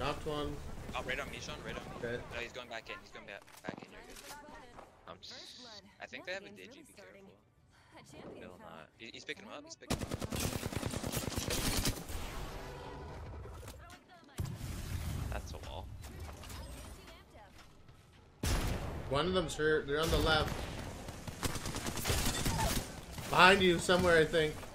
Knocked one. Oh, right on Michon, right on. Okay. No, he's going back in. He's going back in. You're good. I think they have a digi. Be careful. Still not. He's picking him up. He's picking him up. That's a wall. One of them's hurt. They're on the left. Behind you somewhere, I think.